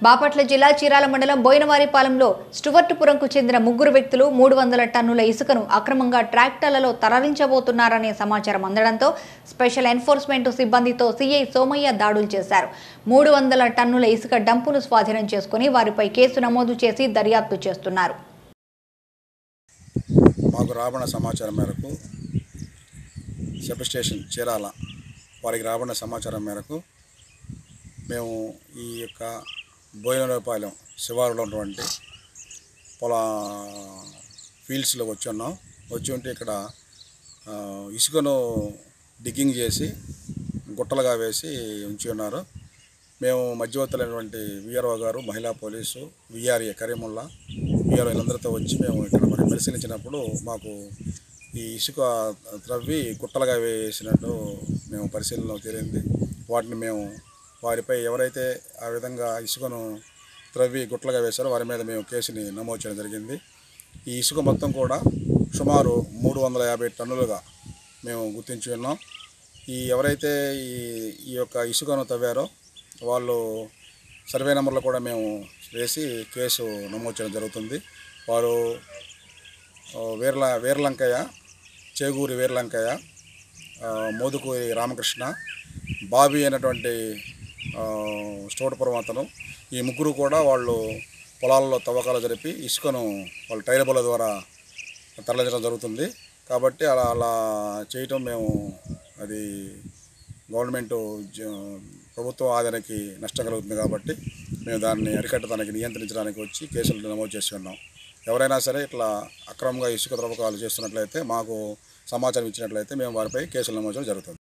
బాపట్ల జిల్లా చీరాల మండలం బోయినవారిపాలెంలో స్టువర్టుపురంకు చెందిన ముగ్గురు వ్యక్తులు 300 టన్నుల ఇసుకను అక్రమంగా ట్రాక్టర్లలో తరలించబోతున్నారనే సమాచారం అందడంతో స్పెషల్ ఎన్ఫోర్స్మెంట్ సిబ్బందితో సీఐ సోమయ్య దాడులు చేశారు. 300 టన్నుల ఇసుక డంపును స్వాధీనం చేసుకుని వారిపై కేసు నమోదు చేసి దర్యాప్తు చేస్తున్నారు. మాకు రాబడిన సమాచారం మేరకు సబ్ స్టేషన్ చీరాల వారికి రాబడిన సమాచారం మేరకు మేము ఈ యొక్క బోయినవారిపాలెం శివారులో ఉన్నటువంటి ఫీల్డ్స్లో వచ్చి ఉంటే ఇక్కడ ఇసుకను డిగ్గింగ్ చేసి గుట్టలుగా వేసి ఉంచి ఉన్నారు. మేము మధ్యవర్తులైనటువంటి విఆర్ఓ గారు, మహిళా పోలీసు, విఆర్ఏ కరీముల్లా, విఆర్ఓ వీళ్ళందరితో వచ్చి మేము ఇక్కడ పరిశీలించినప్పుడు మాకు ఈ ఇసుక త్రవ్వి గుట్టలుగా వేసినట్టు మేము పరిశీలనలో తేలింది. వాటిని మేము వారిపై ఎవరైతే ఆ విధంగా ఇసుకను త్రవ్వి గుట్టలుగా వేశారో వారి మీద మేము కేసుని నమోదు చేయడం జరిగింది. ఈ ఇసుక మొత్తం కూడా సుమారు 350 టన్నులుగా మేము గుర్తించి ఉన్నాం. ఎవరైతే ఈ యొక్క ఇసుకను తవ్వారో వాళ్ళు సర్వే నెంబర్లు కూడా మేము వేసి కేసు నమోదు చేయడం జరుగుతుంది. వారు వీర్లంకయ్య, చేగూరి వీర్లంకయ్య, మోదుకూరి రామకృష్ణ, బాబీ అయినటువంటి స్టోటపురం అతను, ఈ ముగ్గురు కూడా వాళ్ళు పొలాల్లో తవ్వకాలు జరిపి ఇసుకను వాళ్ళు టైరబుల ద్వారా తరలించడం జరుగుతుంది. కాబట్టి అలా చేయటం మేము అది గవర్నమెంటు ప్రభుత్వ ఆదాయానికి నష్టం కలుగుతుంది. కాబట్టి మేము దాన్ని అరికట్టడానికి నియంత్రించడానికి వచ్చి కేసులు నమోదు చేసి ఉన్నాం. ఎవరైనా సరే ఇట్లా అక్రమంగా ఇసుక త్రవ్వకాలు చేస్తున్నట్లయితే మాకు సమాచారం ఇచ్చినట్లయితే మేము వారిపై కేసులు నమోదు చేయడం జరుగుతుంది.